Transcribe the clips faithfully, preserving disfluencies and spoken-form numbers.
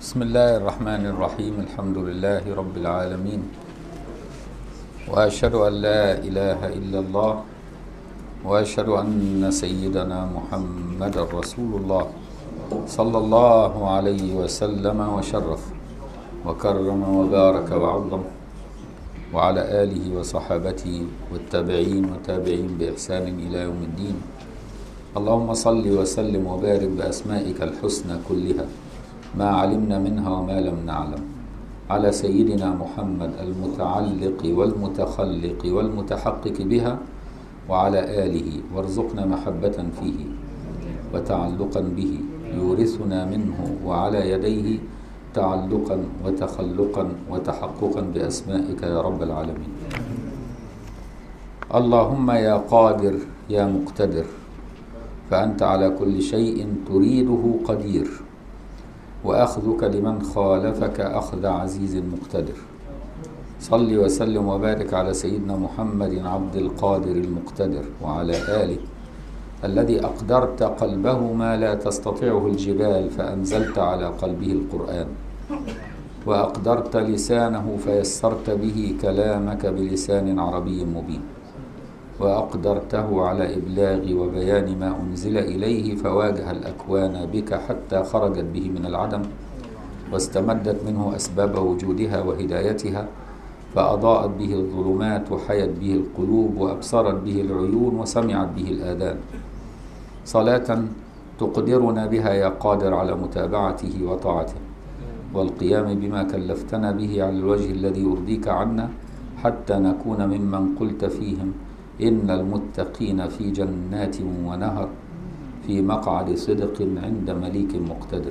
بسم الله الرحمن الرحيم. الحمد لله رب العالمين، وأشهد أن لا إله إلا الله، وأشهد أن سيدنا محمد رسول الله صلى الله عليه وسلم وشرف وكرم وبارك وعظم، وعلى آله وصحابته والتابعين وتابعين بإحسان إلى يوم الدين. اللهم صل وسلم وبارك بأسمائك الحسنى كلها ما علمنا منها وما لم نعلم على سيدنا محمد المتعلق والمتخلق والمتحقق بها وعلى آله، وارزقنا محبة فيه وتعلقا به يورثنا منه وعلى يديه تعلقا وتخلقا وتحققا بأسمائك يا رب العالمين. اللهم يا قادر يا مقتدر، فأنت على كل شيء تريده قدير، وأخذك لمن خالفك أخذ عزيز مقتدر. صل وسلم وبارك على سيدنا محمد عبد القادر المقتدر وعلى آله الذي أقدرت قلبه ما لا تستطيعه الجبال فأنزلت على قلبه القرآن، وأقدرت لسانه فيسرت به كلامك بلسان عربي مبين، وأقدرته على إبلاغ وبيان ما أنزل إليه فواجه الأكوان بك حتى خرجت به من العدم، واستمدت منه أسباب وجودها وهدايتها، فأضاءت به الظلمات وحيت به القلوب وأبصرت به العيون وسمعت به الآذان. صلاة تقدرنا بها يا قادر على متابعته وطاعته والقيام بما كلفتنا به على الوجه الذي يرضيك عنا، حتى نكون ممن قلت فيهم إن المتقين في جنات ونهر في مقعد صدق عند مليك مقتدر.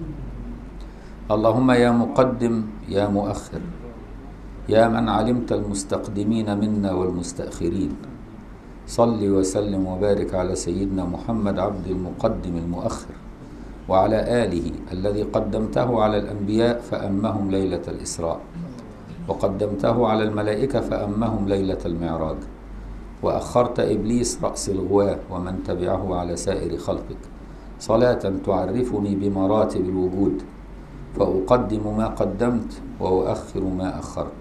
اللهم يا مقدم يا مؤخر، يا من علمت المستقدمين منا والمستأخرين، صل وسلم وبارك على سيدنا محمد عبد المقدم المؤخر وعلى آله الذي قدمته على الأنبياء فأمهم ليلة الإسراء، وقدمته على الملائكة فأمهم ليلة المعراج، وأخرت إبليس رأس الغواة ومن تبعه على سائر خلقك. صلاة تعرفني بمراتب الوجود فأقدم ما قدمت وأؤخر ما أخرت،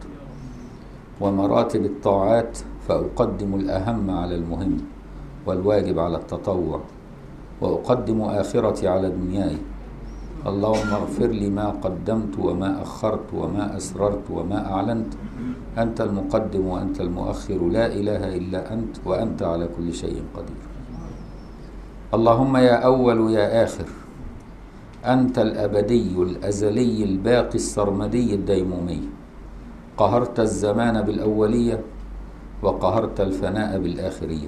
ومراتب الطاعات فأقدم الأهم على المهم والواجب على التطوع، وأقدم آخرتي على دنياي. اللهم اغفر لي ما قدمت وما أخرت وما أسررت وما أعلنت، أنت المقدم وأنت المؤخر، لا إله إلا أنت، وأنت على كل شيء قدير. اللهم يا أول يا آخر، أنت الأبدي الأزلي الباقي السرمدي الديمومي، قهرت الزمان بالأولية وقهرت الفناء بالآخرية.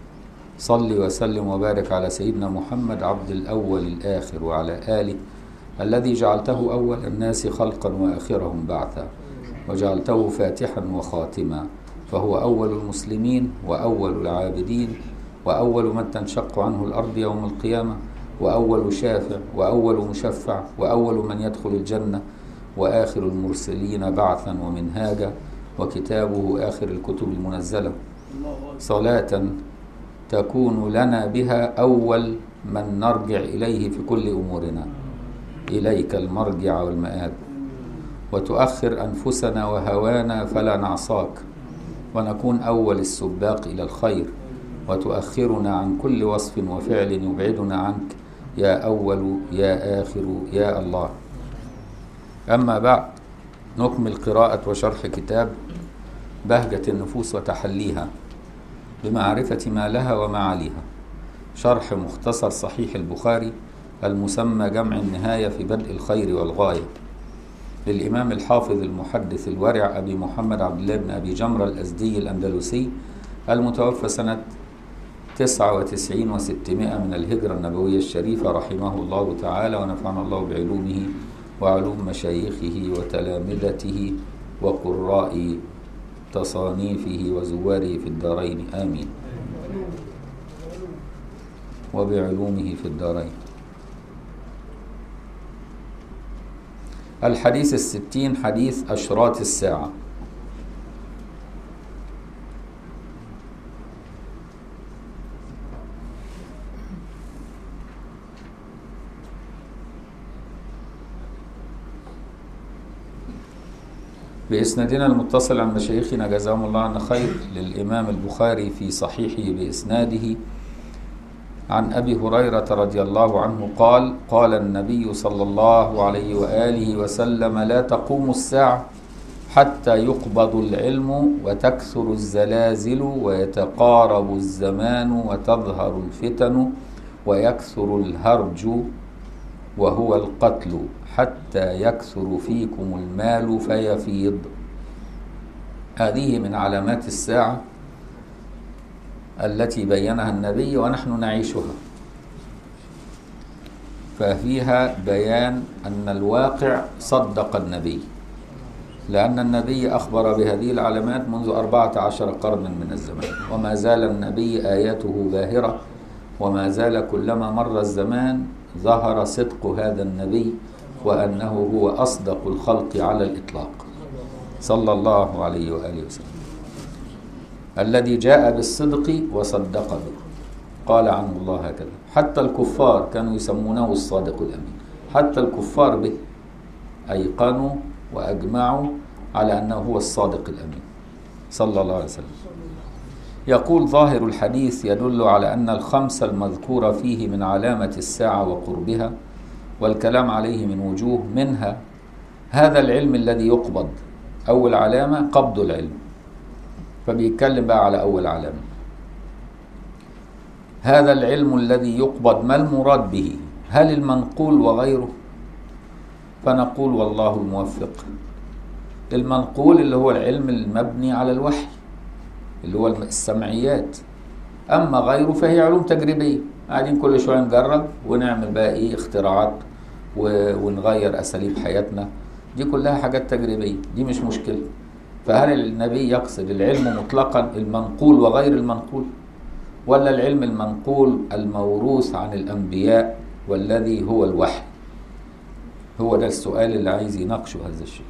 صل وسلم وبارك على سيدنا محمد عبد الأول الآخر وعلى آله الذي جعلته أول الناس خلقا وآخرهم بعثا، وجعلته فاتحا وخاتما، فهو أول المسلمين وأول العابدين وأول من تنشق عنه الأرض يوم القيامة، وأول شافع وأول مشفع وأول من يدخل الجنة، وآخر المرسلين بعثا ومنهاجا، وكتابه آخر الكتب المنزلة. صلاة تكون لنا بها أول من نرجع إليه في كل أمورنا، إليك المرجع والمآب، وتؤخر أنفسنا وهوانا فلا نعصاك، ونكون أول السباق إلى الخير، وتؤخرنا عن كل وصف وفعل يبعدنا عنك يا أول يا آخر يا الله. أما بعد، نكمل قراءة وشرح كتاب بهجة النفوس وتحليها بمعرفة ما لها ومعاليها، شرح مختصر صحيح البخاري المسمى جمع النهاية في بدء الخير والغاية، للإمام الحافظ المحدث الورع أبي محمد عبد الله بن أبي جمرة الأزدي الأندلسي المتوفى سنة تسعة وتسعين وستمائة من الهجرة النبوية الشريفة، رحمه الله تعالى ونفعنا الله بعلومه وعلوم مشايخه وتلامذته وقراء تصانيفه وزواره في الدارين آمين، وبعلومه في الدارين. الحديث الستين، حديث أشراط الساعة. بإسنادنا المتصل عن مشايخنا جزاهم الله عنا خير للإمام البخاري في صحيحه بإسناده عن أبي هريرة رضي الله عنه قال قال النبي صلى الله عليه وآله وسلم لا تقوم الساعة حتى يقبض العلم وتكثر الزلازل ويتقارب الزمان وتظهر الفتن ويكثر الهرج وهو القتل حتى يكثر فيكم المال فيفيض. هذه من علامات الساعة التي بينها النبي ونحن نعيشها، ففيها بيان أن الواقع صدق النبي، لأن النبي أخبر بهذه العلامات منذ أربعة عشر قرنا من الزمان، وما زال النبي آياته باهرة، وما زال كلما مر الزمان ظهر صدق هذا النبي وأنه هو أصدق الخلق على الإطلاق صلى الله عليه وآله وسلم، الذي جاء بالصدق وصدق به. قال عنه الله هكذا: حتى الكفار كانوا يسمونه الصادق الأمين، حتى الكفار به أيقنوا وأجمعوا على أنه هو الصادق الأمين صلى الله عليه وسلم. يقول: ظاهر الحديث يدل على أن الخمس المذكور فيه من علامة الساعة وقربها، والكلام عليه من وجوه، منها هذا العلم الذي يقبض. أول علامة قبض العلم، فبيتكلم بقى على أول علامة. هذا العلم الذي يقبض ما المراد به؟ هل المنقول وغيره؟ فنقول والله الموفق. المنقول اللي هو العلم المبني على الوحي اللي هو السمعيات، أما غيره فهي علوم تجريبية، قاعدين كل شوية نجرب ونعمل بقى إيه اختراعات ونغير أساليب حياتنا، دي كلها حاجات تجريبية، دي مش مشكلة. فهل النبي يقصد العلم مطلقا المنقول وغير المنقول، ولا العلم المنقول الموروث عن الأنبياء والذي هو الوحي؟ هو ده السؤال اللي عايز يناقشه هذا الشيء.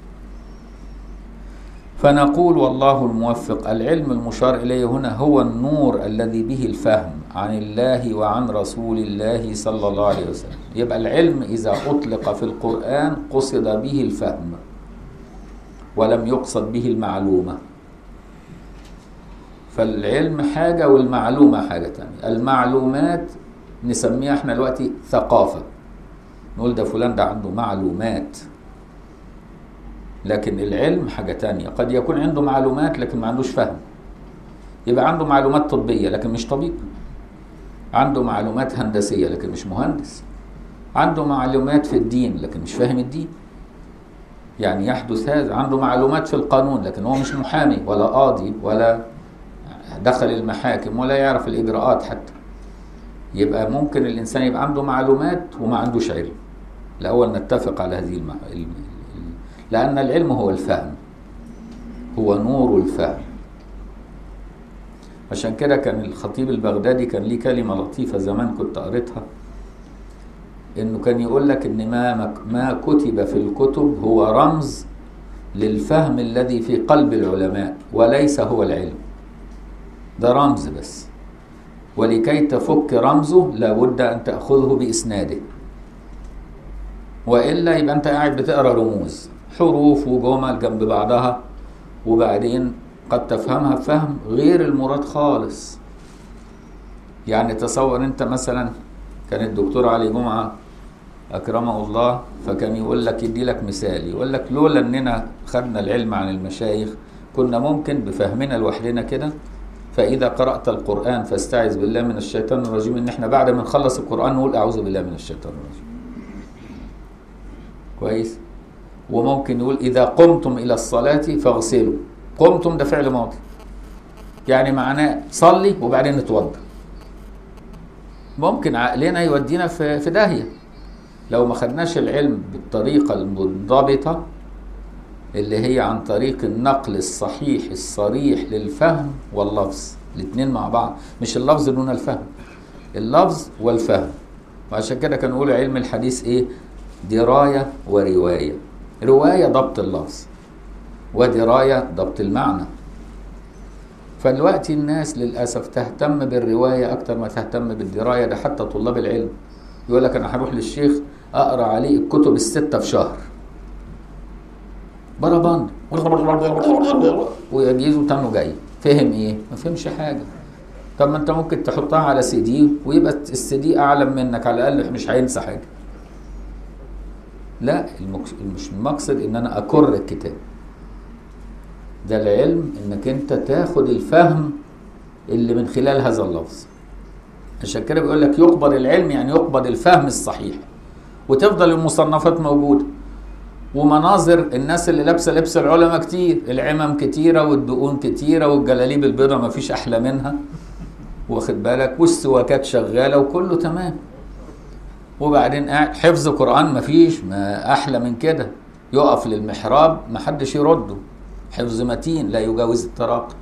فنقول والله الموفق. العلم المشار إليه هنا هو النور الذي به الفهم عن الله وعن رسول الله صلى الله عليه وسلم. يبقى العلم إذا أطلق في القرآن قصد به الفهم ولم يقصد به المعلومة. فالعلم حاجة والمعلومة حاجة تانية. المعلومات نسميها احنا دلوقتي ثقافة، نقول ده فلان ده عنده معلومات، لكن العلم حاجة تانية. قد يكون عنده معلومات لكن ما عندوش فهم، يبقى عنده معلومات طبية لكن مش طبيب، عنده معلومات هندسية لكن مش مهندس، عنده معلومات في الدين لكن مش فاهم الدين. يعني يحدث هذا. عنده معلومات في القانون لكن هو مش محامي ولا قاضي ولا دخل المحاكم ولا يعرف الإجراءات حتى. يبقى ممكن الإنسان يبقى عنده معلومات وما عندوش علم. الأول نتفق على هذه المع... لأن العلم هو الفهم، هو نور الفهم. عشان كده كان الخطيب البغدادي كان ليه كلمة لطيفة زمان كنت قريتها، إنه كان يقول لك إن ما ما كتب في الكتب هو رمز للفهم الذي في قلب العلماء وليس هو العلم. ده رمز بس، ولكي تفك رمزه لابد أن تأخذه بإسناده، وإلا يبقى أنت قاعد بتقرأ رموز، حروف وجمل جنب بعضها، وبعدين قد تفهمها بفهم غير المراد خالص. يعني تصور أنت مثلا، كان الدكتور علي جمعة أكرمه الله فكان يقول لك، يدي لك مثال، يقول لك لولا أننا خدنا العلم عن المشايخ كنا ممكن بفهمنا لوحدنا كده، فإذا قرأت القرآن فاستعذ بالله من الشيطان الرجيم، إن إحنا بعد ما نخلص القرآن نقول أعوذ بالله من الشيطان الرجيم. كويس؟ وممكن يقول إذا قمتم إلى الصلاة فاغسلوا. قمتم ده فعل ماضي، يعني معناه صلي وبعدين نتوضا. ممكن عقلنا يودينا في في داهية لو ما خدناش العلم بالطريقة المنضبطة اللي هي عن طريق النقل الصحيح الصريح للفهم واللفظ، الاثنين مع بعض، مش اللفظ دون الفهم، اللفظ والفهم. وعشان كده كانوا يقولوا علم الحديث ايه؟ دراية ورواية. رواية ضبط اللفظ، ودراية ضبط المعنى. فالوقت الناس للأسف تهتم بالرواية أكتر ما تهتم بالدراية. ده حتى طلاب العلم يقول لك أنا هروح للشيخ أقرأ عليه الكتب الستة في شهر، بربند ويجيزه تانه جاي، فهم ايه؟ ما فهمش حاجه. طب ما انت ممكن تحطها على سي دي ويبقى السي دي اعلم منك، على الاقل مش هينسى حاجه. لا، مش المقصد ان انا اكر الكتاب. ده العلم انك انت تاخد الفهم اللي من خلال هذا اللفظ. عشان كده بيقول لك يقبض العلم، يعني يقبض الفهم الصحيح، وتفضل المصنفات موجوده، ومناظر الناس اللي لابسه لبس العلماء كتير، العمم كتيره والدقون كتيره والجلاليب البيضاء ما فيش احلى منها، واخد بالك، والسواكات شغاله وكله تمام. وبعدين قاعد حفظ قرآن ما فيش، ما احلى من كده، يقف للمحراب ما حدش يرده، حفظ متين لا يجاوز التراقي.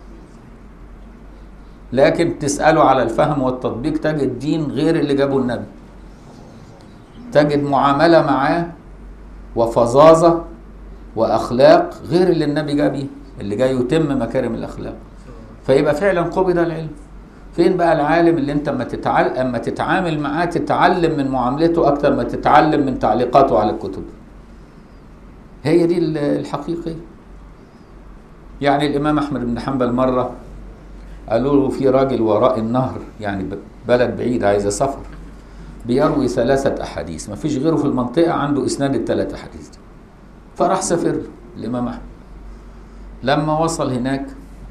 لكن تسأله على الفهم والتطبيق تجد دين غير اللي جابه النبي، تجد معاملة معاه وفظاظة وأخلاق غير اللي النبي جابه، اللي جاي يتم مكارم الأخلاق. فيبقى فعلا قبض العلم. فين بقى العالم اللي انت اما تتعلم اما تتعامل معاه تتعلم من معاملته اكتر ما تتعلم من تعليقاته على الكتب؟ هي دي الحقيقة. يعني الإمام أحمد بن حنبل مرة قالوا له في راجل وراء النهر، يعني بلد بعيد عايز سفر، بيروي ثلاثة أحاديث، ما فيش غيره في المنطقة عنده إسناد الثلاث أحاديث دي. فراح سافر الإمام أحمد. لما وصل هناك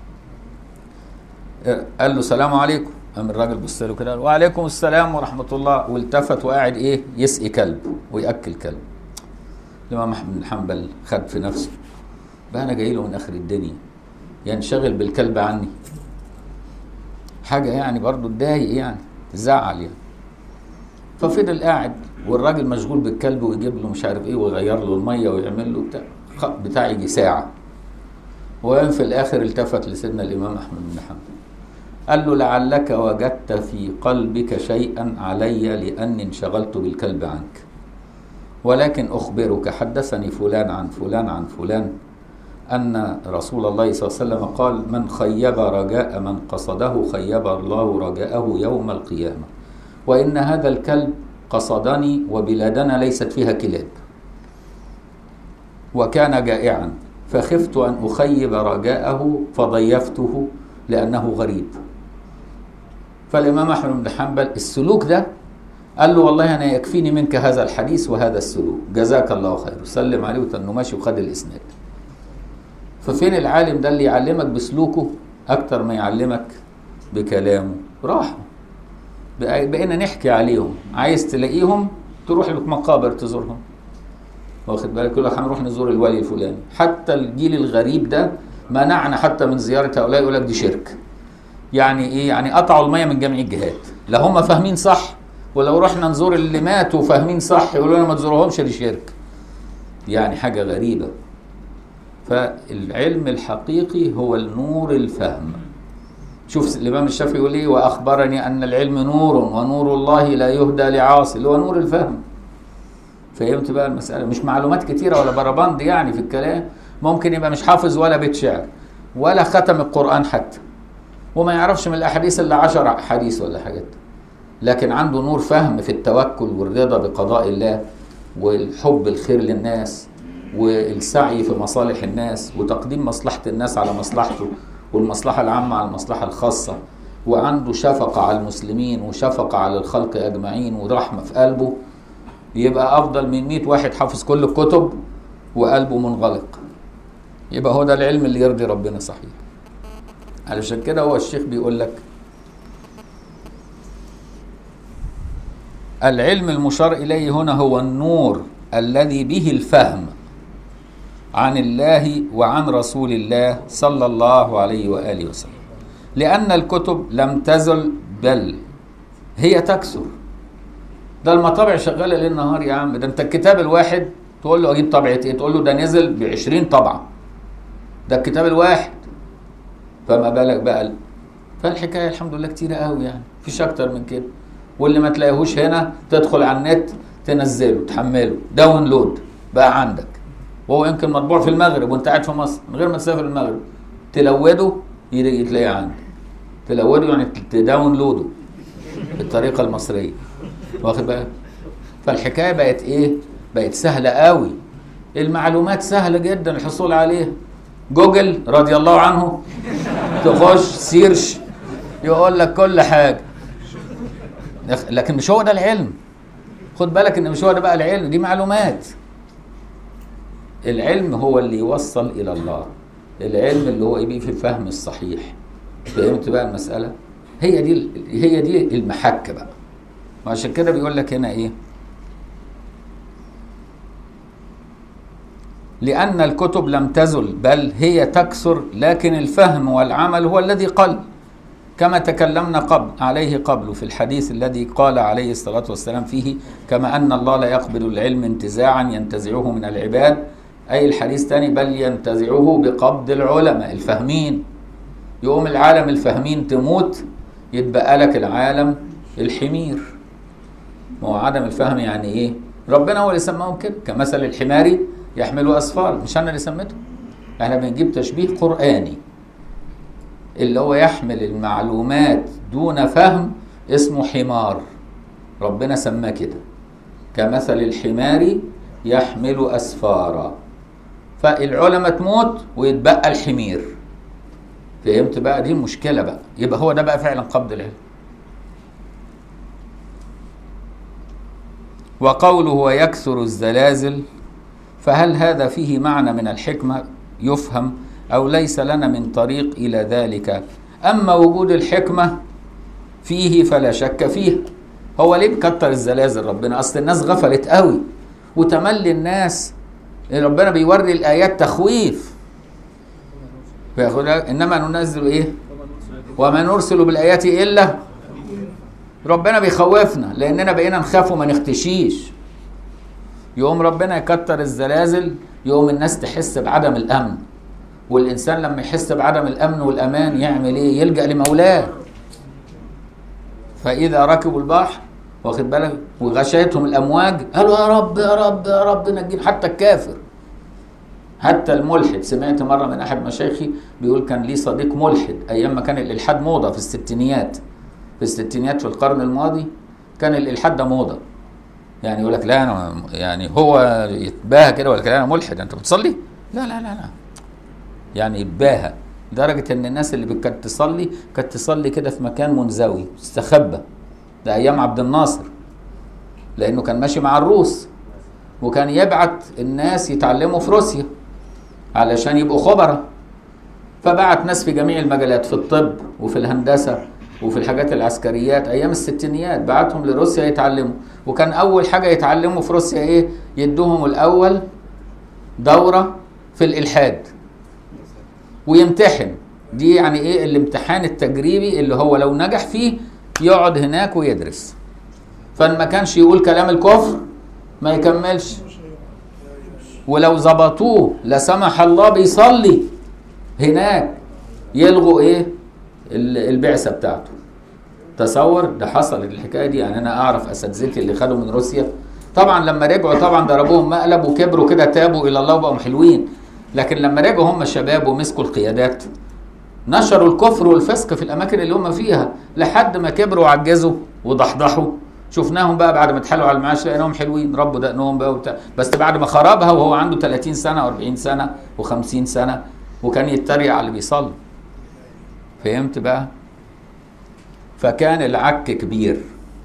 قال له سلام عليكم، قام الراجل بص له كده وعليكم السلام ورحمة الله، والتفت وقاعد إيه يسقي كلب ويأكل كلب. الإمام أحمد بن حنبل خد في نفسه، بقى أنا جاي له من آخر الدنيا ينشغل بالكلب عني، حاجة يعني برضو تضايق يعني تزعل يعني. ففضل قاعد والراجل مشغول بالكلب ويجيب له مش عارف ايه ويغير له الميه ويعمل له بتاع بتاع يجي ساعه. وفي الاخر التفت لسيدنا الامام احمد بن حنبل قال له لعلك وجدت في قلبك شيئا علي لاني انشغلت بالكلب عنك، ولكن اخبرك حدثني فلان عن فلان عن فلان أن رسول الله صلى الله عليه وسلم قال من خيب رجاء من قصده خيب الله رجاءه يوم القيامة، وإن هذا الكلب قصدني وبلادنا ليست فيها كلاب، وكان جائعا فخفت أن أخيب رجاءه فضيفته لأنه غريب. فالإمام أحمد بن حنبل السلوك ده قال له والله أنا يكفيني منك هذا الحديث وهذا السلوك، جزاك الله خير، وسلم عليه وتنه ماشي وخد الإسناد. ففين العالم ده اللي يعلمك بسلوكه أكتر ما يعلمك بكلامه؟ راحوا بقينا نحكي عليهم، عايز تلاقيهم تروح المقابر تزورهم، واخد بالك، يقول لك هنروح نزور الولي الفلاني. حتى الجيل الغريب ده منعنا حتى من زيارة هؤلاء، يقول لك دي شرك. يعني ايه؟ يعني قطعوا المية من جميع الجهات، لا هم فاهمين صح، ولو رحنا نزور اللي ماتوا فاهمين صح يقولوا لنا ما تزوروهمش دي شرك. يعني حاجة غريبة. فالعلم الحقيقي هو النور الفهم. شوف الإمام الشافعي يقول ايه؟ وأخبرني أن العلم نور ونور الله لا يهدى لعاصي، اللي هو نور الفهم. فهمت بقى المسألة؟ مش معلومات كتيرة ولا بربند يعني في الكلام، ممكن يبقى مش حافظ ولا بيت شعر ولا ختم القرآن حتى، وما يعرفش من الأحاديث إلا عشر حديث ولا حاجات، لكن عنده نور فهم في التوكل والرضا بقضاء الله والحب الخير للناس والسعي في مصالح الناس وتقديم مصلحة الناس على مصلحته والمصلحة العامة على المصلحة الخاصة، وعنده شفقة على المسلمين وشفقة على الخلق أجمعين ورحمة في قلبه، يبقى أفضل من مئة واحد حافظ كل الكتب وقلبه منغلق. يبقى هو ده العلم اللي يرضي ربنا صحيح. علشان كده هو الشيخ بيقول لك العلم المشار إليه هنا هو النور الذي به الفهم عن الله وعن رسول الله صلى الله عليه وآله وسلم، لأن الكتب لم تزل بل هي تكثر. ده المطابع شغالة ليل نهار يا عم، ده انت الكتاب الواحد تقول له اجيب طبعة ايه، تقول له ده نزل بعشرين طبعة، ده الكتاب الواحد، فما بالك بقى. فالحكاية الحمد لله كتيرة قوي يعني، مفيش اكتر من كده. واللي ما تلاقيهوش هنا تدخل على النت تنزله تحمله داونلود بقى عندك، وهو يمكن مطبوع في المغرب وانت قاعد في مصر من غير ما تسافر المغرب، تلوده تلاقيه عندك، تلوده يعني تداونلوده بالطريقة المصرية، واخد بالك. فالحكاية بقت ايه؟ بقت سهلة قوي، المعلومات سهلة جدا الحصول عليها. جوجل رضي الله عنه تخش سيرش يقول لك كل حاجة، لكن مش هو ده العلم. خد بالك ان مش هو ده بقى العلم، دي معلومات. العلم هو اللي يوصل الى الله، العلم اللي هو يبقى في الفهم الصحيح. فهمت بقى المسألة؟ هي دي هي دي المحك بقى. وعشان كده بيقول لك هنا ايه؟ لأن الكتب لم تزل بل هي تكثر، لكن الفهم والعمل هو الذي قل، كما تكلمنا قبل عليه قبل في الحديث الذي قال عليه الصلاة والسلام فيه: كما أن الله لا يقبل العلم انتزاعا ينتزعه من العباد، أي الحديث تاني بل ينتزعه بقبض العلماء الفهمين. يقوم العالم الفهمين تموت، يتبقى لك العالم الحمير. ما هو عدم الفهم يعني ايه؟ ربنا هو اللي سماهم كده، كمثل الحمار يحمل أسفار، مش أنا اللي سميته. احنا بنجيب تشبيه قرآني اللي هو يحمل المعلومات دون فهم، اسمه حمار، ربنا سماه كده، كمثل الحمار يحمل أسفارا. فالعلماء تموت ويتبقى الحمير. فهمت بقى؟ دي المشكلة بقى. يبقى هو ده بقى فعلا قبض العلم. وقوله ويكثر الزلازل، فهل هذا فيه معنى من الحكمة يفهم أو ليس لنا من طريق إلى ذلك؟ أما وجود الحكمة فيه فلا شك فيه. هو ليه بكتر الزلازل ربنا؟ أصل الناس غفلت قوي وتملي الناس، ربنا بيوري الآيات تخويف. إنما ننزل إيه؟ وما نرسل بالآيات إلا، ربنا بيخوفنا لأننا بقينا نخاف وما نختشيش. يقوم ربنا يكتر الزلازل، يقوم الناس تحس بعدم الأمن. والإنسان لما يحس بعدم الأمن والأمان يعمل إيه؟ يلجأ لمولاه. فإذا ركبوا البحر، واخد بالك، وغشيتهم الأمواج، قالوا يا رب يا رب يا رب نجينا. حتى الكافر، حتى الملحد. سمعت مرة من أحد مشايخي بيقول كان ليه صديق ملحد أيام ما كان الإلحاد موضة في الستينيات. في الستينيات في القرن الماضي كان الإلحاد ده موضة. يعني يقول لك لا أنا يعني هو يتباهى كده ولا كده، أنا ملحد، أنت بتصلي؟ لا لا لا لا. يعني يتباهى لدرجة إن الناس اللي كانت تصلي كانت تصلي كده في مكان منزوي استخبى. ده أيام عبد الناصر، لأنه كان ماشي مع الروس وكان يبعت الناس يتعلموا في روسيا علشان يبقوا خبراء. فبعت ناس في جميع المجالات، في الطب وفي الهندسة وفي الحاجات العسكريات أيام الستينيات، بعتهم لروسيا يتعلموا. وكان أول حاجة يتعلموا في روسيا إيه؟ يدوهم الأول دورة في الإلحاد ويمتحن. دي يعني إيه؟ الامتحان التجريبي اللي هو لو نجح فيه يقعد هناك ويدرس. فما كانش يقول كلام الكفر ما يكملش، ولو ظبطوه لا سمح الله بيصلي هناك يلغوا ايه؟ البعثة بتاعته. تصور ده حصل الحكاية دي. يعني انا اعرف اساتذتي اللي خدوا من روسيا، طبعا لما رجعوا طبعا ضربوهم مقلب وكبروا كده، تابوا الى الله وبقوا حلوين. لكن لما رجعوا هم شباب ومسكوا القيادات، نشروا الكفر والفسق في الاماكن اللي هم فيها لحد ما كبروا وعجزوا وضحضحوا. شفناهم بقى بعد ما اتحالوا على المعاش لقيناهم حلوين، ربوا دقنهم بقى وبتاع، بس بعد ما خربها وهو عنده ثلاثين سنة وأربعين سنة وخمسين سنة، وكان يتريق على اللي بيصلي. فهمت بقى؟ فكان العك كبير.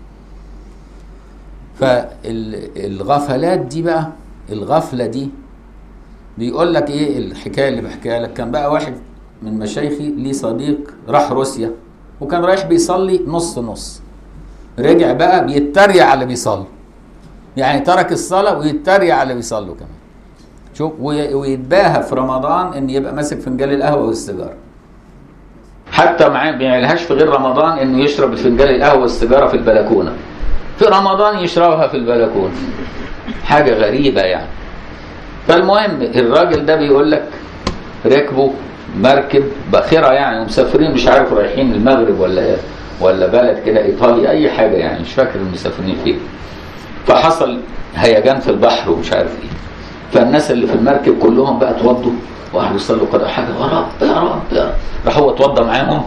فالغفلات دي بقى، الغفلة دي بيقول لك ايه الحكاية اللي بحكيها لك. كان بقى واحد من مشايخي ليه صديق راح روسيا وكان رايح بيصلي نص نص، رجع بقى بيتريق على اللي بيصلي. يعني ترك الصلاة ويتريق على اللي بيصلوا كمان. شوف، ويتباهى في رمضان ان يبقى ماسك فنجان القهوة والسيجارة. حتى ما بيعملهاش في غير رمضان انه يشرب فنجان القهوة والسيجارة في البلكونة. في رمضان يشربها في البلكونة. حاجة غريبة يعني. فالمهم الراجل ده بيقول لك ركبوا مركب باخرة يعني ومسافرين، مش عارف رايحين المغرب ولا ولا بلد كده ايطاليا اي حاجة يعني، مش فاكر المسافرين فين. فحصل هيجان في البحر ومش عارف ايه. فالناس اللي في المركب كلهم بقى اتوضوا وقعدوا يصلوا كده حاجه يا رب يا رب يا راح هو اتوضى معاهم.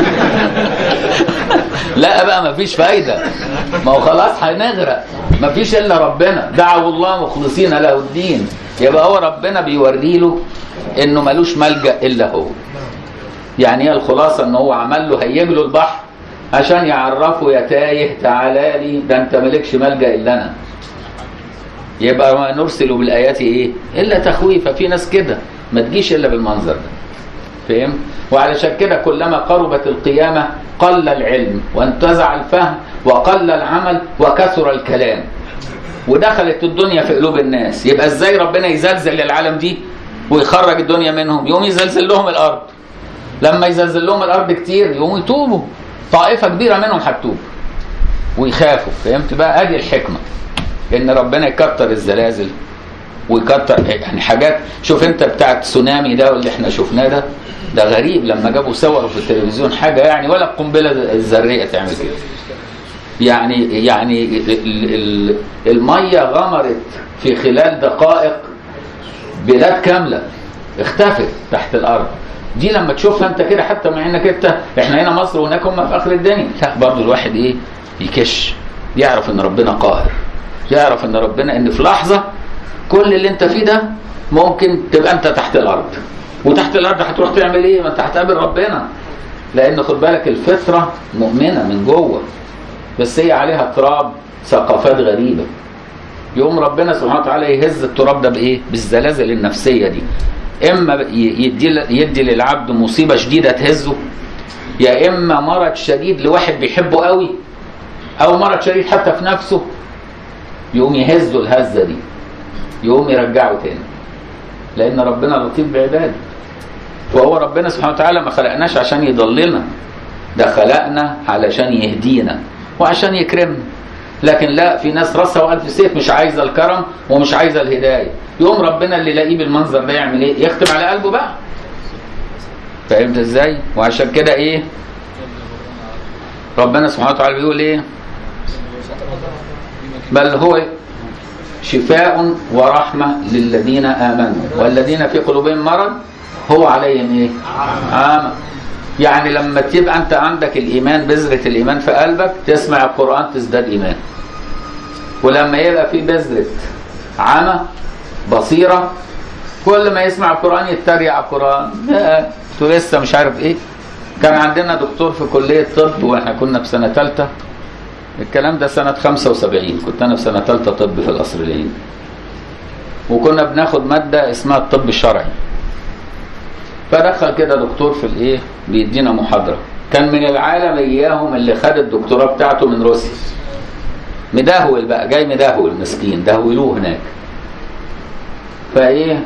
لا بقى ما فيش فايده، ما هو خلاص هنغرق، ما فيش الا ربنا. دعوا الله مخلصين له الدين يبقى هو ربنا بيوري له انه ملوش ملجأ الا هو. يعني هي الخلاصه ان هو عمل له هيج له البحر عشان يعرفه يا تايه تعالى لي، ده انت مالكش ملجأ الا انا. يبقى ما نرسل بالايات ايه الا تخويفا. في ناس كده ما تجيش الا بالمنظر ده، فهم؟ وعلشان كده كلما قربت القيامه قل العلم وانتزع الفهم وقل العمل وكثر الكلام ودخلت الدنيا في قلوب الناس. يبقى ازاي ربنا يزلزل العالم دي ويخرج الدنيا منهم؟ يوم يزلزل لهم الارض. لما يزلزل لهم الارض كتير يقوموا يتوبوا، طائفه كبيره منهم هتتوب ويخافوا. فهمت بقى؟ ادي الحكمه ان ربنا يكتر الزلازل ويكتر يعني حاجات. شوف انت بتاع التسونامي ده اللي احنا شفناه ده، ده غريب لما جابوا صوروا في التلفزيون حاجه يعني ولا القنبله الذريه تعمل كده. يعني يعني الميه غمرت في خلال دقائق بلاد كامله اختفت تحت الارض. دي لما تشوفها انت كده حتى مع انك انت احنا هنا مصر وهناك هم في اخر الدنيا، لا برضه الواحد ايه يكش، يعرف ان ربنا قاهر، يعرف ان ربنا ان في لحظه كل اللي انت فيه ده ممكن تبقى انت تحت الارض. وتحت الارض هتروح تعمل ايه؟ ما انت هتقابل ربنا. لان خد بالك الفطره مؤمنه من جوه بس هي عليها تراب ثقافات غريبه. يوم ربنا سبحانه وتعالى يهز التراب ده بايه؟ بالزلازل النفسيه دي. اما يدي يدي للعبد مصيبه شديده تهزه، يا اما مرض شديد لواحد بيحبه قوي، او مرض شديد حتى في نفسه يقوم يهزه الهزه دي، يقوم يرجعه تاني. لان ربنا لطيف بعباده. وهو ربنا سبحانه وتعالى ما خلقناش عشان يضللنا، ده خلقنا علشان يهدينا وعشان يكرمنا. لكن لا، في ناس راسها والف سيف مش عايزه الكرم ومش عايزه الهدايه. يوم ربنا اللي يلاقيه بالمنظر ده يعمل ايه؟ يختم على قلبه بقى. فهمت ازاي؟ وعشان كده ايه ربنا سبحانه وتعالى بيقول ايه؟ بل هو شفاء ورحمه للذين امنوا والذين في قلوبهم مرض هو عليهم ايه؟ عامة. يعني لما تبقى انت عندك الايمان، بذرة الايمان في قلبك، تسمع القرآن تزداد ايمان. ولما يبقى في بذرة عمى بصيرة، كل ما يسمع القرآن يتريق على القرآن، انتوا لسه مش عارف ايه. كان عندنا دكتور في كلية طب واحنا كنا في سنة ثالثة، الكلام ده سنة خمسة وسبعين، كنت انا في سنة ثالثة طب في القصر العيني، وكنا بناخد مادة اسمها الطب الشرعي. فدخل كده دكتور في الايه بيدينا محاضره، كان من العالم اياهم اللي خد الدكتوراه بتاعته من روسيا، مدهول بقى، جاي مدهول مسكين، دهولوه هناك. فايه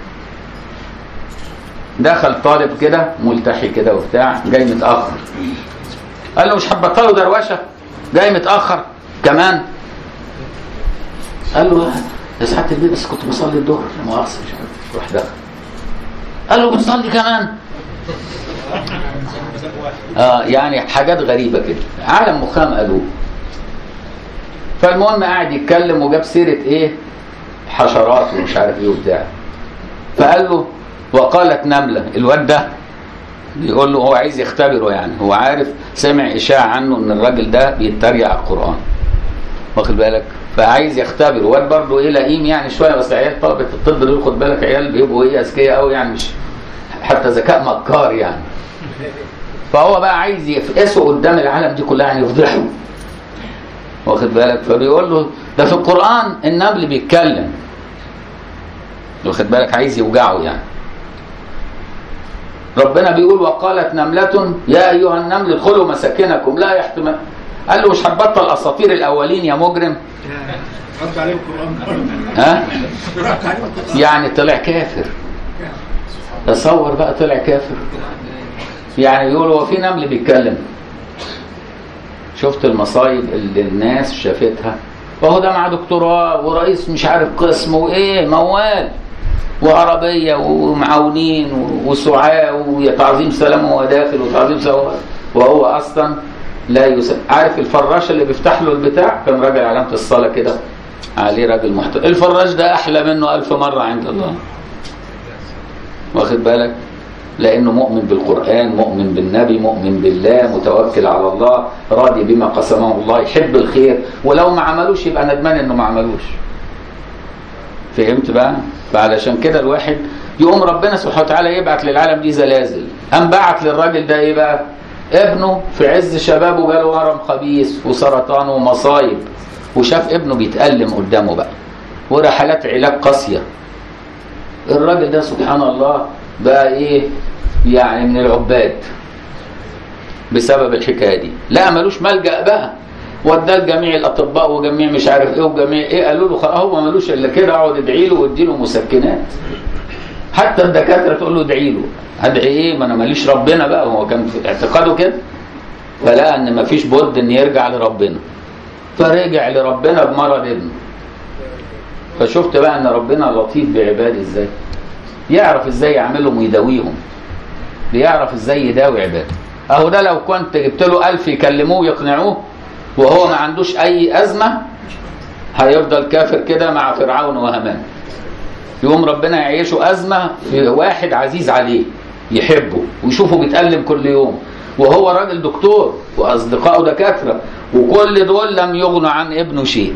دخل طالب كده ملتحي كده وبتاع، جاي متاخر. قال له مش هتبطلوا دروشه؟ جاي متاخر كمان. قال له يا سعاده البيه بس كنت بصلي الظهر لا مؤاخذه مش عارف. روح دخل قال له بتصلي كمان؟ اه يعني حاجات غريبه كده، عالم مخام قالوه. فالمهم قاعد يتكلم وجاب سيره ايه؟ حشرات ومش عارف ايه وبتاع. فقال له وقالت نمله، الواد ده بيقول له هو عايز يختبره، يعني هو عارف سمع اشاعه عنه ان الراجل ده بيتريق على القران، واخد بالك؟ فعايز يختبر. واد برضه ايه لئيم يعني شويه، بس عيال طلبه الطب دول خد بالك عيال بيبقوا ايه اذكياء قوي يعني، مش حتى ذكاء مكار يعني. فهو بقى عايز يفقسه قدام العالم دي كلها يعني يفضحه، واخد بالك؟ فبيقول له ده في القران النمل بيتكلم، واخد بالك؟ عايز يوجعه يعني. ربنا بيقول وقالت نملة يا ايها النمل ادخلوا مساكنكم لا يحتمل. قال له مش هتبطل اساطير الاولين يا مجرم؟ رد عليه القرآن. ها؟ يعني طلع كافر. تصور بقى طلع كافر. يعني يقول هو في نمل بيتكلم. شفت المصايب اللي الناس شافتها؟ وهو ده مع دكتوراه ورئيس مش عارف قسم وايه موال وعربيه ومعاونين وسعاة وتعظيم سلام وهو داخل وتعظيم سلام، وهو اصلا لا يسلم. عارف الفراش اللي بيفتح له البتاع كان راجل علامه الصلاه كده عليه راجل محترم، الفراش ده احلى منه ألف مره عند الله، واخد بالك؟ لانه مؤمن بالقران، مؤمن بالنبي، مؤمن بالله، متوكل على الله، راضي بما قسمه الله، يحب الخير، ولو ما عملوش يبقى ندمان انه ما عملوش. فهمت بقى؟ فعلشان كده الواحد يقوم ربنا سبحانه وتعالى يبعت للعالم دي زلازل. قام بعت للراجل ده ايه بقى؟ ابنه في عز شبابه جاله ورم خبيث وسرطان ومصايب، وشاف ابنه بيتألم قدامه بقى ورحلات علاج قاسية. الراجل ده سبحان الله بقى ايه يعني من العباد بسبب الحكاية دي. لا ملوش ملجأ بقى، وداه لجميع الاطباء وجميع مش عارف ايه وجميع ايه، قالوا له خلاص هو ملوش الا كده، اقعد ادعي له وادي له مسكنات. حتى الدكاتره تقول له ادعي له، ادعي ايه؟ ما انا ماليش ربنا بقى، هو كان في اعتقاده كده. فلقى ان مفيش بد ان يرجع لربنا، فرجع لربنا بمرض ابنه. فشفت بقى ان ربنا لطيف بعباده ازاي، يعرف ازاي يعملهم ويداويهم، بيعرف ازاي يداوي عباده. اهو ده لو كنت جبت له ألف يكلموه ويقنعوه وهو ما عندوش اي ازمه، هيفضل كافر كده مع فرعون وهامان. يقوم ربنا يعيشه ازمه في واحد عزيز عليه يحبه ويشوفه بيتألم كل يوم، وهو راجل دكتور واصدقائه دكاتره، وكل دول لم يغنوا عن ابنه شيء.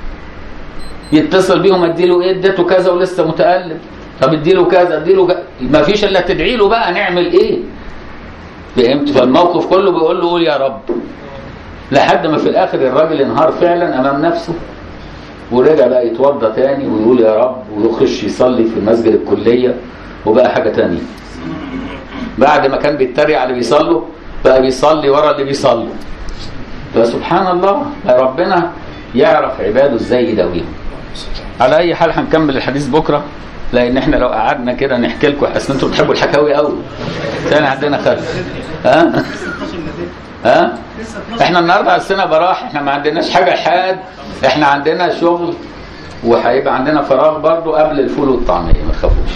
يتصل بيهم اديله ايه؟ اديته كذا ولسه متألم، طب اديله كذا اديله كذا، ما فيش الا تدعي له بقى، نعمل ايه؟ فهمت؟ فالموقف كله بيقول له قول يا رب، لحد ما في الاخر الراجل انهار فعلا امام نفسه، ورجع بقى يتوضى تاني ويقول يا رب، ويخش يصلي في مسجد الكليه، وبقى حاجه تانيه. بعد ما كان بيتريق على اللي بيصلوا بقى بيصلي ورا اللي بيصلوا. فسبحان الله ربنا يعرف عباده ازاي يداويهم. على اي حال هنكمل الحديث بكره، لان احنا لو قعدنا كده نحكي لكم، اصل انتوا بتحبوا الحكاوي قوي. كان عندنا خلف ها ها احنا النهارده عندنا براح، احنا ما عندناش حاجه حاد، احنا عندنا شغل وهيبقى عندنا فراغ برضو قبل الفول والطعميه، ما تخافوش.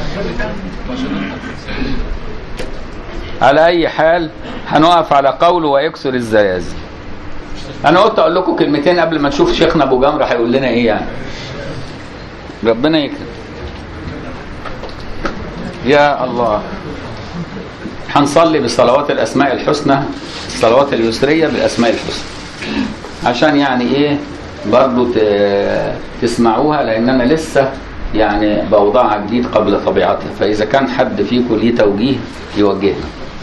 على اي حال هنقف على قوله ويكسر الزلازل. انا قلت اقول لكم كلمتين قبل ما نشوف شيخنا ابو جمره هيقول لنا ايه يعني. ربنا يكرم. يا الله، هنصلي بصلوات الاسماء الحسنى، الصلوات اليسريه بالاسماء الحسنى، عشان يعني ايه برضو تسمعوها، لان انا لسه يعني بوضعها جديد قبل طبيعتها، فاذا كان حد فيكم ليه توجيه يوجهنا.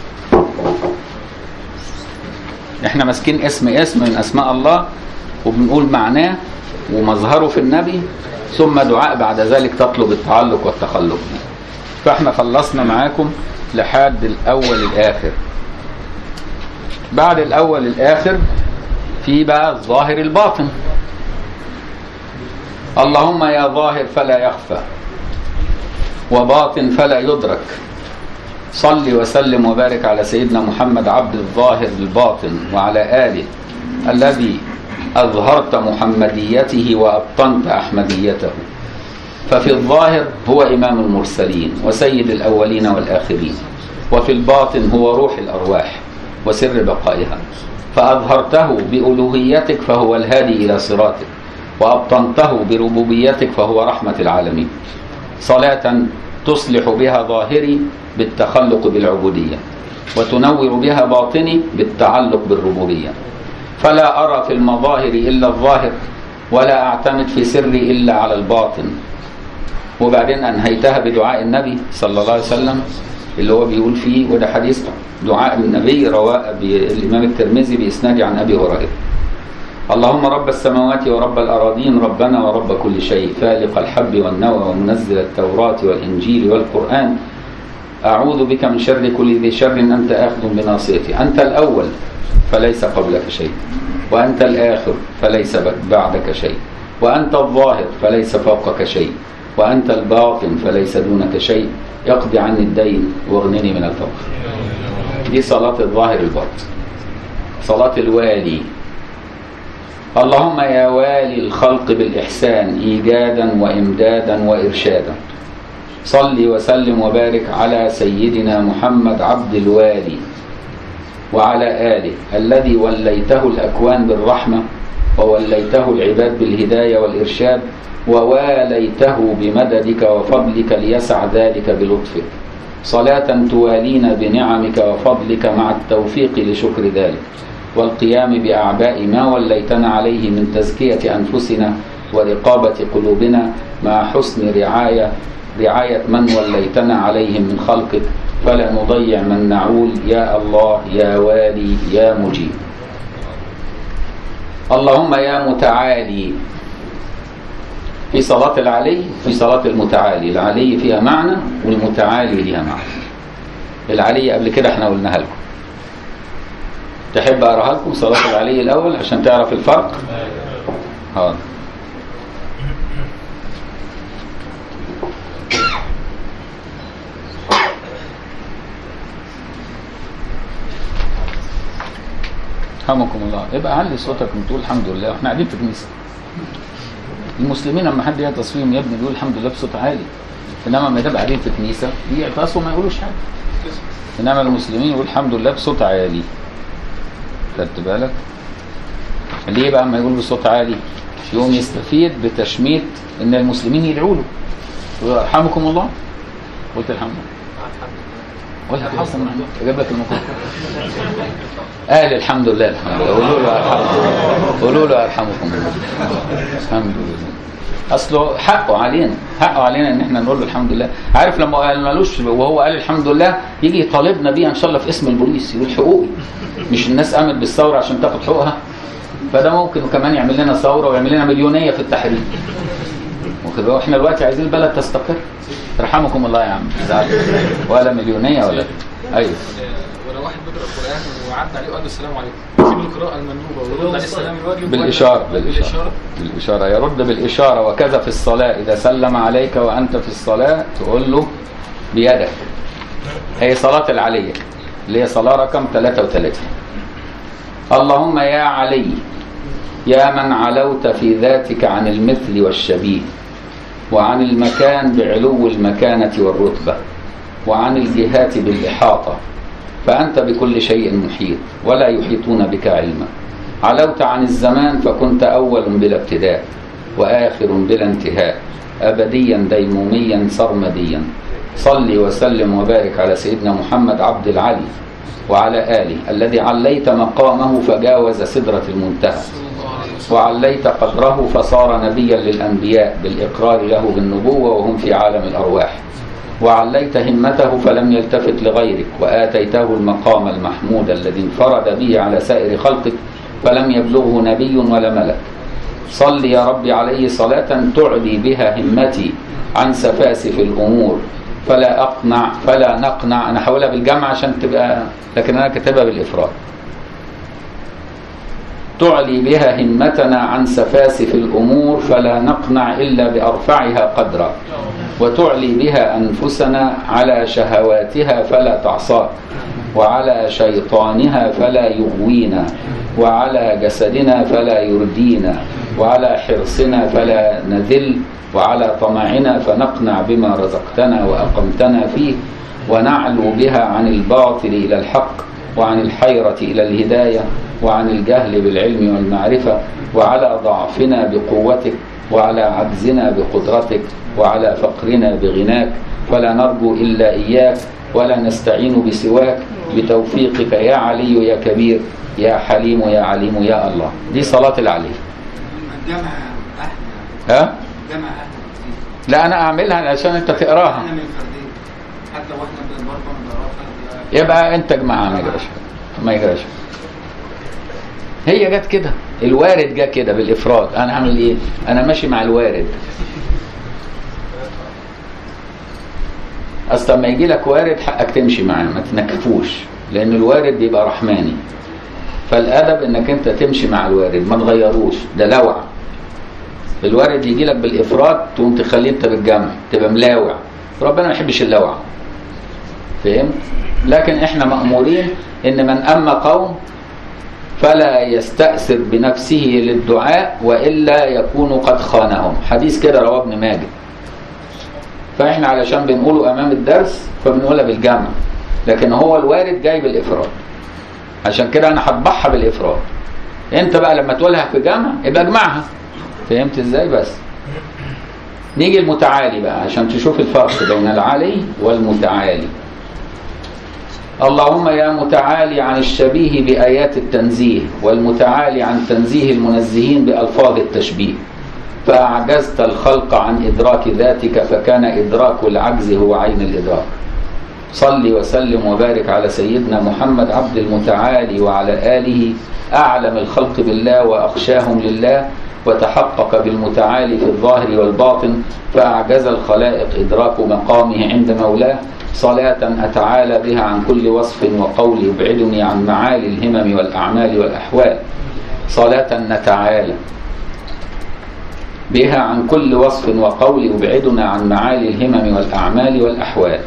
احنا ماسكين اسم اسم من اسماء الله وبنقول معناه ومظهره في النبي، ثم دعاء بعد ذلك تطلب التعلق والتخلق به. فاحنا خلصنا معاكم لحد الاول الاخر. بعد الاول الاخر في بقى الظاهر الباطن. اللهم يا ظاهر فلا يخفى وباطن فلا يدرك، صل وسلم وبارك على سيدنا محمد عبد الظاهر الباطن وعلى آله الذي أظهرت محمديته وأبطنت أحمديته. ففي الظاهر هو إمام المرسلين وسيد الأولين والآخرين، وفي الباطن هو روح الأرواح وسر بقائها، فأظهرته بألوهيتك فهو الهادي إلى صراطك، وأبطنته بربوبيتك فهو رحمة العالمين. صلاة تصلح بها ظاهري بالتخلق بالعبودية، وتنور بها باطني بالتعلق بالربوبية، فلا أرى في المظاهر إلا الظاهر، ولا أعتمد في سري إلا على الباطن. وبعدين أنهيتها بدعاء النبي صلى الله عليه وسلم اللي هو بيقول فيه، وده حديث دعاء النبي رواه الإمام الترمذي بإسناد عن أبي هريرة: اللهم رب السماوات ورب الأراضين، ربنا ورب كل شيء، فالق الحب والنوى ومنزل التوراة والإنجيل والقرآن، أعوذ بك من شر كل ذي شر أنت آخذ بناصيتي. أنت الأول فليس قبلك شيء، وأنت الآخر فليس بعدك شيء، وأنت الظاهر فليس فوقك شيء، وأنت الباطن فليس دونك شيء، يقضي عني الدين واغنني من الفقر. دي صلاة الظاهر الباطن. صلاة الوالي: اللهم يا والي الخلق بالإحسان إيجادا وإمدادا وإرشادا، صل وسلم وبارك على سيدنا محمد عبد الوالي وعلى آله الذي وليته الأكوان بالرحمة، ووليته العباد بالهداية والإرشاد، وواليته بمددك وفضلك ليسع ذلك بلطفك، صلاة توالينا بنعمك وفضلك مع التوفيق لشكر ذلك، والقيام بأعباء ما وليتنا عليه من تزكية أنفسنا ورقابة قلوبنا مع حسن رعاية رعاية من وليتنا عليهم من خلقك، فلا نضيع من نعول يا الله يا والي يا مجيب. اللهم يا متعالي. في صلاة العلي في صلاة المتعالي، العلي فيها معنى والمتعالي لها معنى. العلي قبل كده احنا قلناها لكم، تحب اقراها لكم صلاة العلي الاول عشان تعرف الفرق؟ حاضر. رحمكم الله. يبقى علي صوتك وتقول الحمد لله واحنا قاعدين في كنيسه. المسلمين لما حد يعطس فيهم يا ابني بيقول الحمد لله بصوت عالي، انما لما يبقى قاعدين في كنيسه يعطسوا ما يقولوش حاجه، انما المسلمين يقول الحمد لله بصوت عالي. خدت بالك؟ ليه بقى اما يقول بصوت عالي؟ يقوم يستفيد بتشميت ان المسلمين يدعوا له يرحمكم الله. قلت الحمد لله ولا حصل معنا اجيب لك المفروض قال الحمد لله الحمد لله قولوا له ارحمكم قولوا له ارحمكم الحمد لله. اصله حقه علينا حقه علينا ان احنا نقول له الحمد لله. عارف لما قال مالوش وهو قال الحمد لله يجي يطالبنا بيه ان شاء الله في اسم البوليس يقول حقوقي، مش الناس قامت بالثوره عشان تاخد حقوقها؟ فده ممكن كمان يعمل لنا ثوره ويعمل لنا مليونيه في التحرير. واحنا دلوقتي عايزين البلد تستقر. رحمكم الله يا عم. ولا مليونيه ولا ايوه. ولو واحد بيقرا القران وعدى عليه وقال له السلام عليكم، يسيب القراءه المندوبه ويرد عليه السلام الواجب بالاشاره بالاشاره بالاشاره يرد بالاشاره. وكذا في الصلاه اذا سلم عليك وانت في الصلاه تقول له بيدك. هي صلاه العليه اللي هي صلاه رقم ثلاثة وثلاثين. اللهم يا علي يا من علوت في ذاتك عن المثل والشبيه، وعن المكان بعلو المكانة والرتبة، وعن الجهات بالإحاطة، فأنت بكل شيء محيط ولا يحيطون بك علما. علوت عن الزمان فكنت أول بلا ابتداء وآخر بلا انتهاء، أبديا ديموميا سرمديا. صل وسلم وبارك على سيدنا محمد عبد العلي وعلى آله الذي عليت مقامه فجاوز سدرة المنتهى، وعليت قدره فصار نبيا للأنبياء بالإقرار له بالنبوة وهم في عالم الأرواح، وعليت همته فلم يلتفت لغيرك، وآتيته المقام المحمود الذي انفرد به على سائر خلقك فلم يبلغه نبي ولا ملك. صل يا ربي عليه صلاة تعلي بها همتي عن سفاسف الأمور، فلا أقنع فلا نقنع. أنا حاولها بالجمع عشان تبقى، لكن أنا كتبها بالإفراد. تعلي بها همتنا عن سفاسف الأمور فلا نقنع إلا بأرفعها قدرا، وتعلي بها أنفسنا على شهواتها فلا تعصاك، وعلى شيطانها فلا يغوينا، وعلى جسدنا فلا يردينا، وعلى حرصنا فلا نذل، وعلى طمعنا فنقنع بما رزقتنا وأقمتنا فيه، ونعلو بها عن الباطل إلى الحق، وعن الحيرة إلى الهداية، وعن الجهل بالعلم والمعرفة، وعلى ضعفنا بقوتك، وعلى عجزنا بقدرتك، وعلى فقرنا بغناك، فلا نرجو إلا إياك ولا نستعين بسواك، بتوفيقك يا علي يا كبير يا حليم يا عليم يا الله. دي صلاة العلي. الجمع أحلى. ها؟ الجمع أحلى. لا أنا أعملها عشان أنت تقراها. أنا من فردين حتى وإحنا بنبرر بنقراها. يبقى أنت اجمعها ما يجراش ما يجراش. هي جت كده، الوارد جه كده بالإفراد. أنا هعمل إيه؟ أنا ماشي مع الوارد. أصلا لما يجي لك وارد حقك تمشي معاه، ما تنكفوش، لأن الوارد بيبقى رحماني. فالأدب إنك أنت تمشي مع الوارد ما تغيروش، ده لوع. الوارد يجي لك بالإفراد تقوم تخليه أنت بالجمع، تبقى ملاوع. ربنا ما يحبش اللوع. فهمت؟ لكن إحنا مأمورين إن من أما قوم فلا يستأثر بنفسه للدعاء وإلا يكون قد خانهم. حديث كده رواه ابن ماجه. فإحنا علشان بنقوله أمام الدرس فبنقولها بالجمع، لكن هو الوارد جاي بالإفراد، عشان كده أنا هطبعها بالإفراد. أنت بقى لما تقولها في جمع يبقى اجمعها. فهمت إزاي؟ بس نيجي المتعالي بقى عشان تشوف الفرق بين العالي والمتعالي. اللهم يا متعالي عن الشبيه بآيات التنزيه، والمتعالي عن تنزيه المنزهين بألفاظ التشبيه، فأعجزت الخلق عن إدراك ذاتك، فكان إدراك العجز هو عين الإدراك. صل وسلم وبارك على سيدنا محمد عبد المتعالي وعلى آله أعلم الخلق بالله وأخشاهم لله، وتحقق بالمتعالي في الظاهر والباطن، فأعجز الخلائق إدراك مقامه عند مولاه. صلاة أتعالى بها عن كل وصف وقول يبعدني عن معالي الهمم والأعمال والأحوال. صلاة نتعالى بها عن كل وصف وقول يبعدنا عن معالي الهمم والأعمال والأحوال.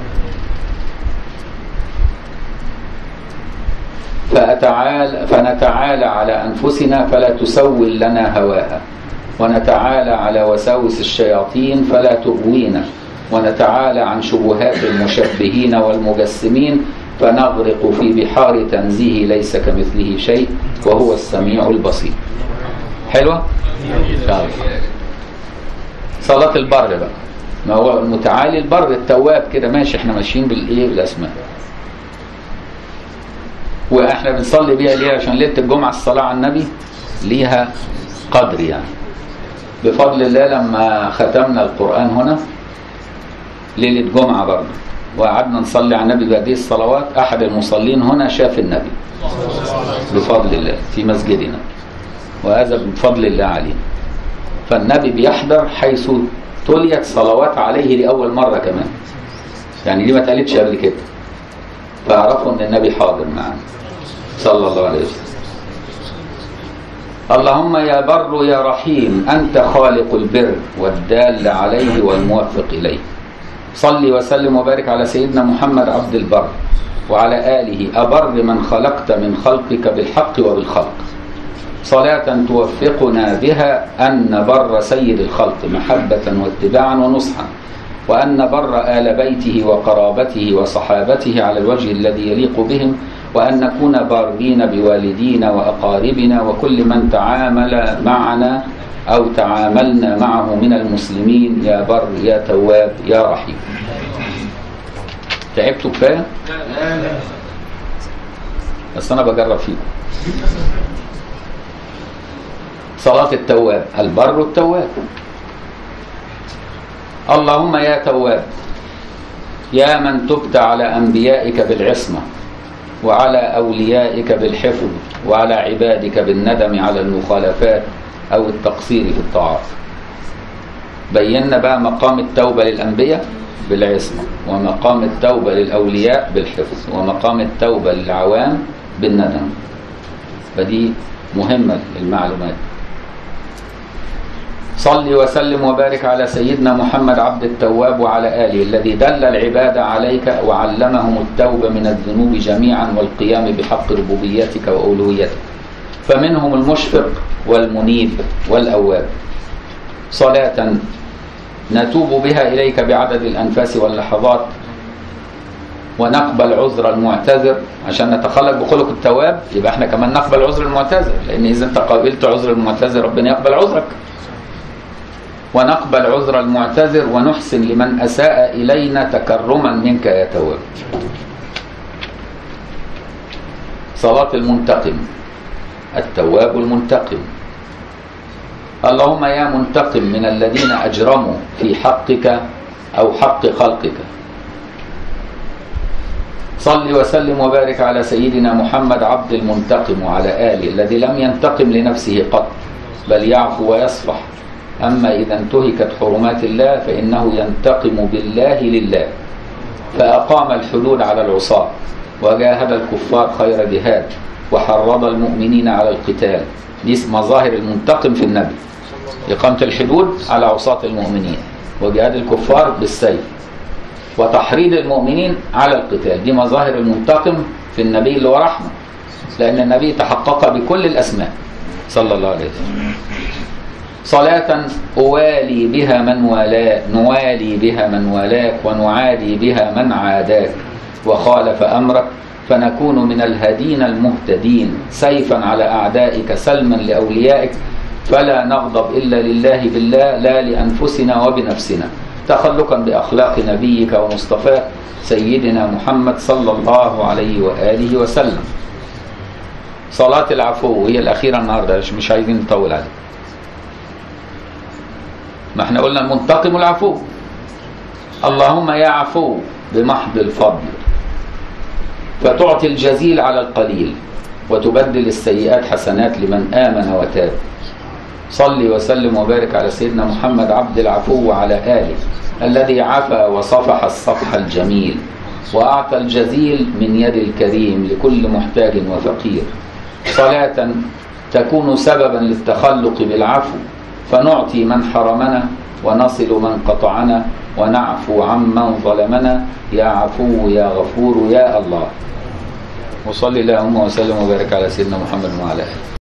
فأتعالى فنتعالى على أنفسنا فلا تسول لنا هواها، ونتعالى على وساوس الشياطين فلا تغوينا، ونتعالى عن شبهات المشبهين والمجسمين فنغرق في بحار تنزيه ليس كمثله شيء وهو السميع البصير. حلوة؟ صلاة البر بقى، ما هو المتعالي البر التواب كده ماشي، احنا ماشيين بالايه بالاسماء. واحنا بنصلي بيها ليه؟ عشان ليله الجمعه الصلاه على النبي ليها قدر يعني. بفضل الله لما ختمنا القرآن هنا ليله جمعه برضه وقعدنا نصلي على النبي بهذه الصلوات، احد المصلين هنا شاف النبي بفضل الله في مسجدنا، وهذا بفضل الله عليه. فالنبي بيحضر حيث تليت صلوات عليه لأول مرة كمان، يعني دي ما اتقالتش قبل كده، فعرفوا ان النبي حاضر معنا صلى الله عليه وسلم. اللهم يا بر يا رحيم أنت خالق البر والدال عليه والموفق إليه. صل وسلم وبارك على سيدنا محمد عبد البر وعلى آله أبر من خلقت من خلقك بالحق وبالخلق. صلاة توفقنا بها أن نبر سيد الخلق محبة واتباعا ونصحا، وأن نبر آل بيته وقرابته وصحابته على الوجه الذي يليق بهم، وأن نكون بارين بوالدينا وأقاربنا وكل من تعامل معنا أو تعاملنا معه من المسلمين يا بر يا تواب يا رحيم. تعبتوا كفاية؟ بس أنا بجرب فيكم. صلاة التواب، البر التواب. اللهم يا تواب يا من تبت على أنبيائك بالعصمة وعلى أوليائك بالحفظ وعلى عبادك بالندم على المخالفات أو التقصير في الطاعات. بينا بقى مقام التوبة للأنبياء بالعصمة، ومقام التوبة للأولياء بالحفظ، ومقام التوبة للعوام بالندم. فدي مهمة المعلومات. صل وسلم وبارك على سيدنا محمد عبد التواب وعلى آله الذي دل العباد عليك وعلمهم التوبة من الذنوب جميعا والقيام بحق ربوبيتك وألوهيتك، فمنهم المشفق والمنيب والأواب. صلاة نتوب بها إليك بعدد الأنفاس واللحظات، ونقبل عذر المعتذر عشان نتخلق بخلق التواب. يبقى احنا كمان نقبل عذر المعتذر، لأن إذا انت قابلت عذر المعتذر ربنا يقبل عذرك. ونقبل عذر المعتذر ونحسن لمن أساء إلينا تكرما منك يا تواب. صلاة المنتقم، التواب المنتقم. اللهم يا منتقم من الذين أجرموا في حقك أو حق خلقك. صل وسلم وبارك على سيدنا محمد عبد المنتقم وعلى آله الذي لم ينتقم لنفسه قط بل يعفو ويصفح. أما إذا انتهكت حرمات الله فإنه ينتقم بالله لله، فأقام الحدود على العصاة وجاهد الكفار خير جهاد وحرض المؤمنين على القتال. دي مظاهر المنتقم في النبي، إقامة الحدود على عصاة المؤمنين وجهاد الكفار بالسيف وتحريض المؤمنين على القتال. دي مظاهر المنتقم في النبي اللي هو رحمة، لأن النبي تحقق بكل الأسماء صلى الله عليه وسلم. صلاة أوالي بها من والاك، نوالي بها من والاك ونعادي بها من عاداك وخالف أمرك، فنكون من الهادين المهتدين سيفا على أعدائك سلما لأوليائك، فلا نغضب إلا لله بالله لا لأنفسنا وبنفسنا، تخلقا بأخلاق نبيك ومصطفاك سيدنا محمد صلى الله عليه وآله وسلم. صلاة العفو هي الأخيرة النهاردة، مش عايزين نطول عليها. ما احنا قلنا المنتقم العفو. اللهم يا عفو بمحض الفضل فتعطي الجزيل على القليل وتبدل السيئات حسنات لمن آمن وتاب. صل وسلم وبارك على سيدنا محمد عبد العفو وعلى آله الذي عفا وصفح الصفح الجميل وأعطى الجزيل من يد الكريم لكل محتاج وفقير. صلاة تكون سببا للتخلق بالعفو فنعطي من حرمنا ونصل من قطعنا ونعفو عمن ظلمنا يا عفو يا غفور يا الله. وصلي اللهم وسلم وبارك على سيدنا محمد وعلى آله.